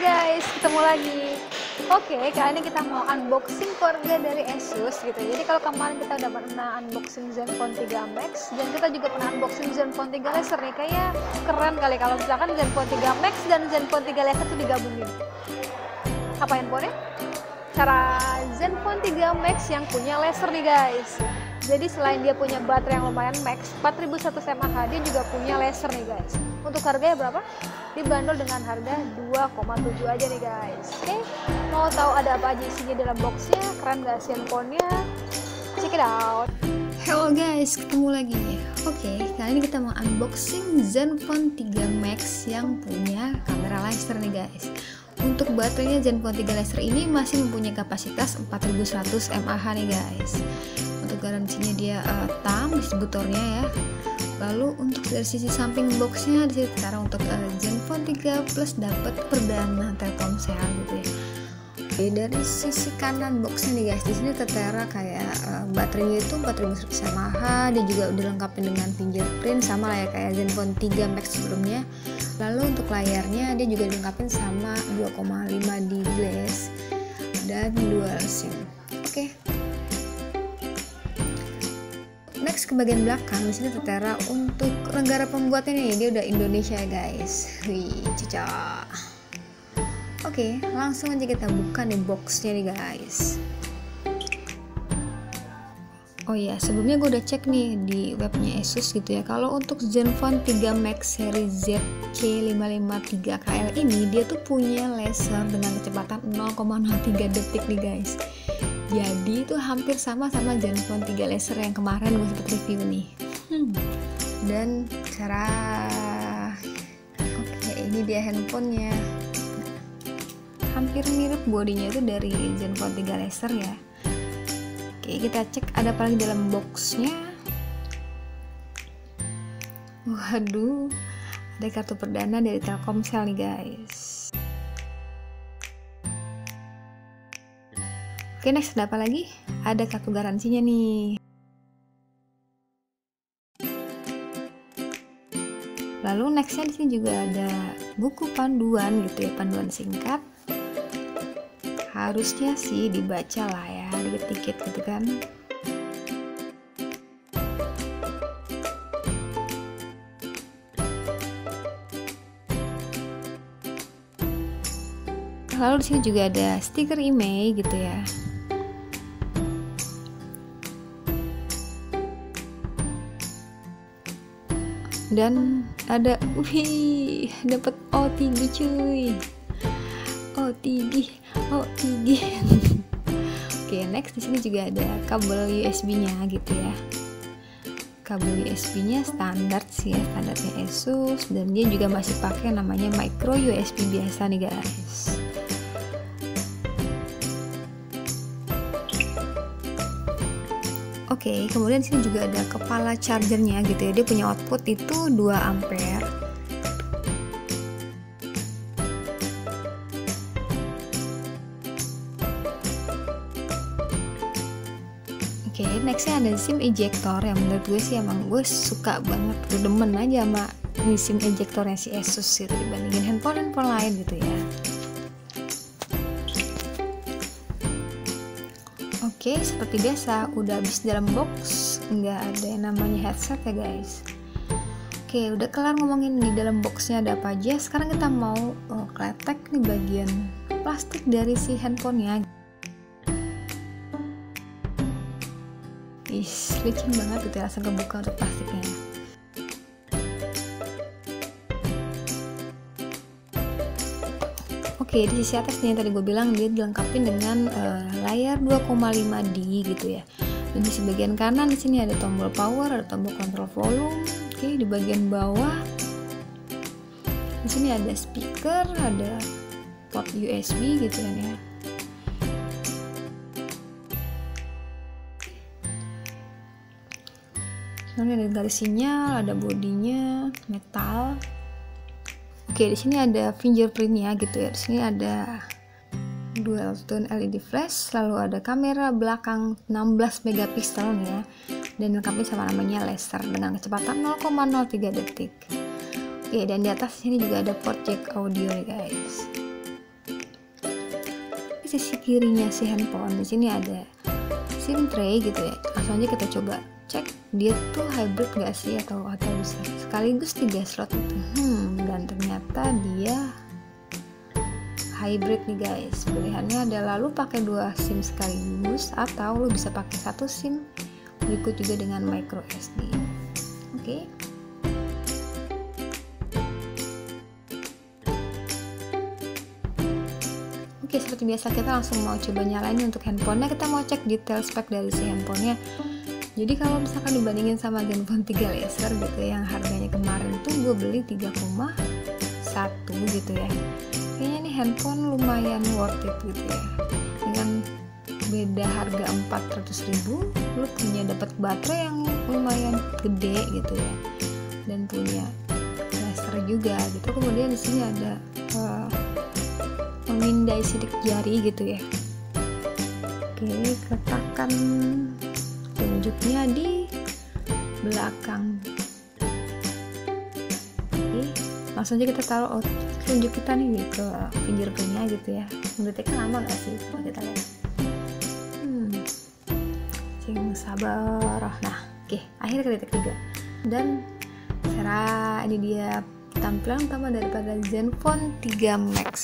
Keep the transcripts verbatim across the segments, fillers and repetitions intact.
guys, ketemu lagi. Oke, kali ini kita mau unboxing keluarga dari Asus gitu. Jadi kalau kemarin kita udah pernah unboxing Zenfone tiga Max dan kita juga pernah unboxing Zenfone tiga Laser nih. Kayaknya keren kali kalau misalkan Zenfone tiga Max dan Zenfone tiga Laser itu digabungin. Apa handphonenya? Cara Zenfone tiga Max yang punya laser nih guys. Jadi selain dia punya baterai yang lumayan max empat ribu seratus mAh, dia juga punya laser nih guys. Untuk harganya berapa? Dibanderol dengan harga dua koma tujuh aja nih guys. Oke, mau tahu ada apa aja isinya dalam boxnya? Keren gak sih handphonenya? Check it out. Hello guys, ketemu lagi. Oke, kali ini kita mau unboxing Zenfone tiga Max yang punya kamera laser nih guys. Untuk baterainya Zenfone tiga Laser ini masih mempunyai kapasitas empat ribu seratus mAh nih guys. Untuk garansinya dia uh, tam distributornya ya. Lalu untuk dari sisi samping boxnya di sini tertera untuk uh, Zenfone tiga Plus dapat perdana Telkomsel gitu ya. Oke, dari sisi kanan boxnya nih guys, di sini tertera kayak uh, baterainya itu empat ribu seratus mAh. Dia juga udah lengkap dengan fingerprint sama lah ya kayak Zenfone tiga Max sebelumnya. Lalu untuk layarnya dia juga dilengkapi sama dua koma lima D glass dan dual SIM. Oke. Next ke bagian belakang di sini tertera untuk negara pembuatnya nih, dia udah Indonesia ya guys. Wih, cocok. Oke, langsung aja kita buka nih boxnya nih guys. Oh ya, sebelumnya gue udah cek nih di webnya Asus gitu ya. Kalau untuk Zenfone tiga Max seri Z C lima lima tiga K L ini dia tuh punya laser dengan kecepatan nol koma nol tiga detik nih guys. Jadi itu hampir sama sama Zenfone tiga Laser yang kemarin gue sempat review nih. Hmm. Dan cara oke, ini dia handphonenya. Hampir mirip bodinya itu dari Zenfone tiga Laser ya. Oke, kita cek ada apa lagi dalam boxnya. Waduh, ada kartu perdana dari Telkomsel nih guys. Oke, next ada apa lagi? Ada kartu garansinya nih. Lalu nextnya di sini juga ada buku panduan gitu ya, panduan singkat. Harusnya sih dibaca lah ya, dikit-dikit gitu kan. Lalu di sini juga ada stiker email gitu ya. Dan ada, wih, dapat O tiga cuy. O tiga, O tiga. Oke, next di sini juga ada kabel U S B-nya gitu ya. Kabel U S B-nya standar sih ya, standarnya Asus, dan dia juga masih pakai namanya micro U S B biasa nih guys. Oke, kemudian di sini juga ada kepala chargernya gitu ya. Dia punya output itu dua ampere. Oke, nextnya ada SIM ejector yang menurut gue sih emang gue suka banget, gue demen aja sama ini SIM ejectornya si Asus gitu dibandingin handphone-handphone lain gitu ya. Oke, seperti biasa udah habis dalam box, nggak ada yang namanya headset ya guys. Oke, udah kelar ngomongin di dalam boxnya ada apa aja. Sekarang kita mau oh, kletek nih bagian plastik dari si handphonenya. Ih, licin banget gitu ya, langsung kebuka untuk plastiknya. Oke, di sisi atasnya yang tadi gue bilang dia dilengkapi dengan uh, layar dua koma lima D gitu ya. Dan di bagian kanan di sini ada tombol power, ada tombol kontrol volume. Oke, di bagian bawah di sini ada speaker, ada port U S B gitu kan ya. Ini ada garis sinyal, ada bodinya metal. Oke, di sini ada fingerprintnya gitu ya. Di sini ada dual tone L E D flash, lalu ada kamera belakang enam belas megapiksel ya, dan dilengkapi sama namanya laser dengan kecepatan nol koma nol tiga detik. Oke, dan di atas sini juga ada port jack audio nih guys. sisi kirinya si handphone, di sini ada SIM tray gitu ya. Langsung aja kita coba cek dia tuh hybrid gak sih atau atau bisa sekaligus tiga slot itu. Hmm, dan ternyata dia hybrid nih guys. Pilihannya adalah lu pakai dua SIM sekaligus atau lu bisa pakai satu SIM berikut juga dengan micro S D. Oke. Okay. Oke, seperti biasa kita langsung mau coba nyalain untuk handphonenya. Kita mau cek detail spek dari si handphonenya. Jadi kalau misalkan dibandingin sama Zenfone tiga Laser gitu yang harganya kemarin tuh gue beli tiga koma satu gitu ya. Kayaknya ini handphone lumayan worth it gitu ya. Dengan beda harga empat ratus ribu, lu punya dapat baterai yang lumayan gede gitu ya. Dan punya laser juga gitu. Kemudian di sini ada uh, memindai sidik jari gitu ya. Oke, letakkan tunjuknya di belakang. Oke, langsung aja kita taruh oh, tunjuk kita nih ke fingerprintnya gitu ya. Mendeteknya lama gak sih? Coba kita lihat. Hmm, sing sabar. Nah, oke, akhirnya ke detek juga. Dan cara ini dia tampilan utama daripada Zenfone tiga Max.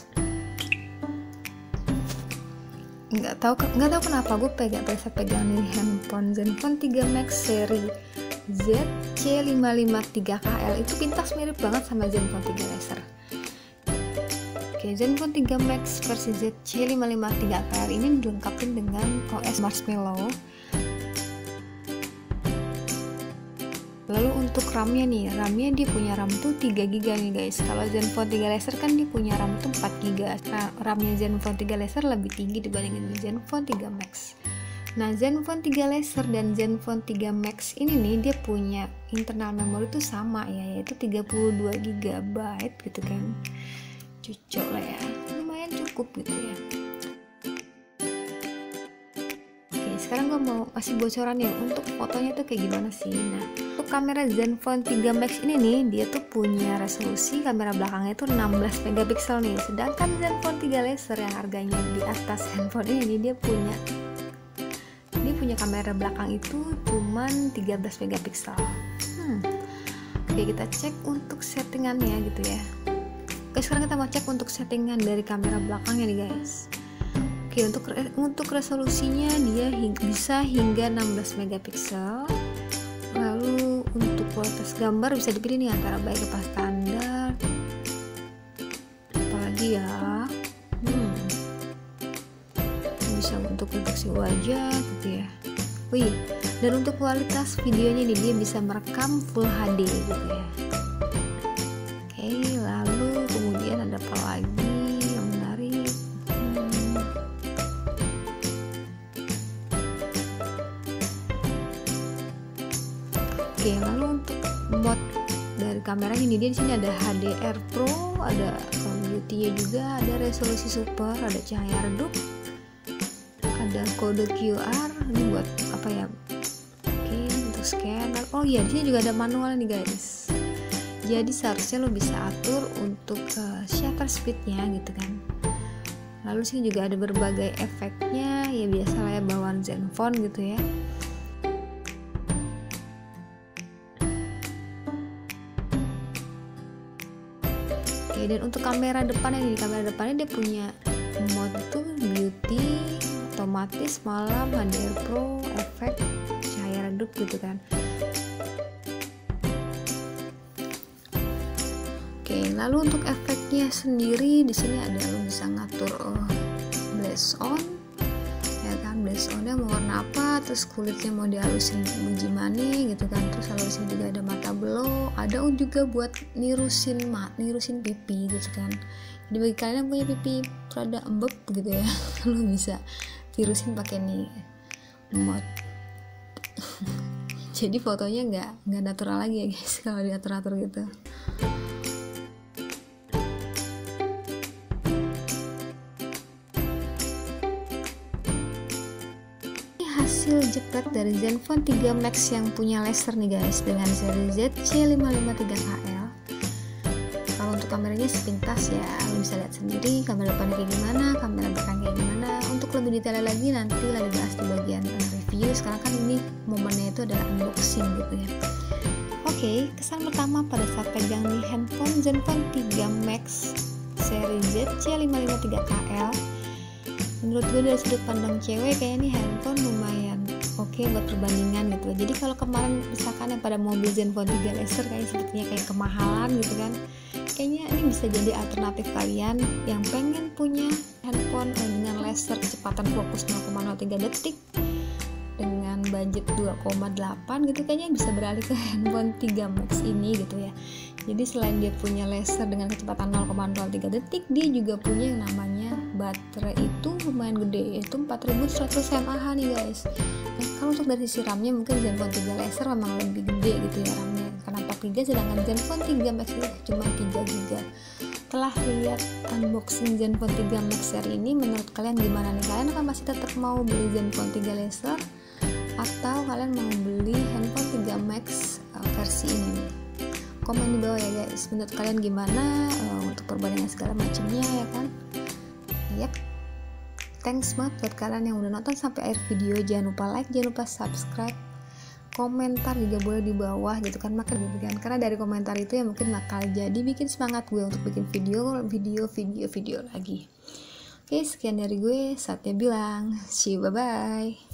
nggak tahu nggak tahu kenapa gue pegang biasa pegang nih handphone Zenfone tiga Max seri Z C lima lima tiga K L itu pintas mirip banget sama Zenfone tiga Laser. Oke, Zenfone tiga Max versi Z C lima lima tiga K L ini dilengkapi dengan O S Marshmallow. Lalu untuk RAM-nya nih, RAM-nya dia punya RAM tuh tiga giga nih guys. Kalau Zenfone tiga Laser kan dia punya RAM tuh empat giga. Nah, RAM-nya Zenfone tiga Laser lebih tinggi dibandingin Zenfone tiga Max. Nah, Zenfone tiga Laser dan Zenfone tiga Max ini nih dia punya internal memori tuh sama ya, yaitu tiga puluh dua giga byte gitu kan. Cocok lah ya. Lumayan cukup gitu ya. Sekarang gue mau kasih bocoran ya untuk fotonya tuh kayak gimana sih. Nah, untuk kamera Zenfone tiga Max ini nih dia tuh punya resolusi kamera belakangnya itu enam belas megapiksel nih. Sedangkan Zenfone tiga Laser yang harganya di atas handphone ini dia punya dia punya kamera belakang itu cuman tiga belas megapiksel. Hmm. Oke, kita cek untuk settingannya gitu ya. Oke, sekarang kita mau cek untuk settingan dari kamera belakangnya nih guys. Oke, untuk untuk resolusinya dia hing, bisa hingga enam belas megapiksel. Lalu untuk kualitas gambar bisa dipilih nih antara baik apa standar. Apalagi ya, hmm, bisa untuk deteksi wajah gitu ya. Wih, dan untuk kualitas videonya nih dia bisa merekam Full H D gitu ya. Oke, lalu kemudian ada apa lagi? Oke, lalu untuk mode dari kamera ini dia di sini ada H D R Pro, ada beauty-nya juga, ada resolusi super, ada cahaya redup, ada kode Q R, ini buat apa ya? Oke, untuk scanner. Oh iya, di sini juga ada manual nih guys. Jadi seharusnya lo bisa atur untuk uh, shutter speed-nya gitu kan. Lalu sini juga ada berbagai efeknya, ya biasa lah ya bawaan Zenfone gitu ya. Oke, dan untuk kamera depannya nih, kamera depannya dia punya mode tuh beauty, otomatis, malam, H D R Pro, efek, cahaya redup gitu kan. Oke, lalu untuk efeknya sendiri di sini ada lo bisa ngatur uh, blaze on, ya kan, blaze onnya mau warna apa, terus kulitnya mau dihalusin gimana gitu kan, terus lalu di sini juga ada mata blow, ada juga buat nirusin mat, nirusin pipi gitu kan. Jadi bagi kalian yang punya pipi rada embek gitu ya, lo bisa tirusin pakai nih mod. Jadi fotonya nggak nggak natural lagi ya guys kalau diatur-atur gitu. Hasil jepret dari Zenfone tiga Max yang punya laser nih guys dengan seri Z C lima lima tiga K L. Kalau untuk kameranya kameranya sepintas ya, lo bisa lihat sendiri kamera depannya kayak gimana, kamera belakang kayak gimana. Untuk lebih detail lagi nanti lah dibahas di bagian review. Sekarang kan ini momennya itu adalah unboxing gitu ya. Oke, kesan pertama pada saat pegang nih handphone Zenfone tiga Max seri Z C lima lima tiga K L. Menurut gue dari sudut pandang cewek kayaknya nih handphone lumayan oke okay buat perbandingan gitu. Jadi kalau kemarin misalkan yang pada mobil Zenfone tiga laser kayaknya sepertinya kayak kemahalan gitu kan, kayaknya ini bisa jadi alternatif kalian yang pengen punya handphone dengan laser kecepatan fokus nol koma nol tiga detik dengan budget dua koma delapan gitu, kayaknya bisa beralih ke handphone tiga Max ini gitu ya. Jadi selain dia punya laser dengan kecepatan nol koma nol tiga detik, dia juga punya yang namanya baterai itu lumayan gede, yaitu empat ribu seratus mAh nih guys. Nah, kalau untuk dari sisi RAM-nya mungkin Zenfone tiga laser memang lebih gede gitu ya RAM-nya, karena empat giga, sedangkan Zenfone tiga Max itu cuma tiga giga. Setelah lihat unboxing Zenfone tiga Max seri ini, menurut kalian gimana nih? Kalian akan masih tetap mau beli Zenfone tiga laser atau kalian mau beli handphone tiga Max uh, versi ini nih? Komen di bawah ya guys, menurut kalian gimana uh, untuk perbandingan segala macamnya ya kan. Yap, thanks banget buat kalian yang udah nonton sampai akhir video. Jangan lupa like, jangan lupa subscribe, komentar juga boleh di bawah gitu kan, makan gitu kan, karena dari komentar itu ya mungkin bakal jadi bikin semangat gue untuk bikin video video video video lagi. Oke, sekian dari gue, saatnya bilang see you, bye bye.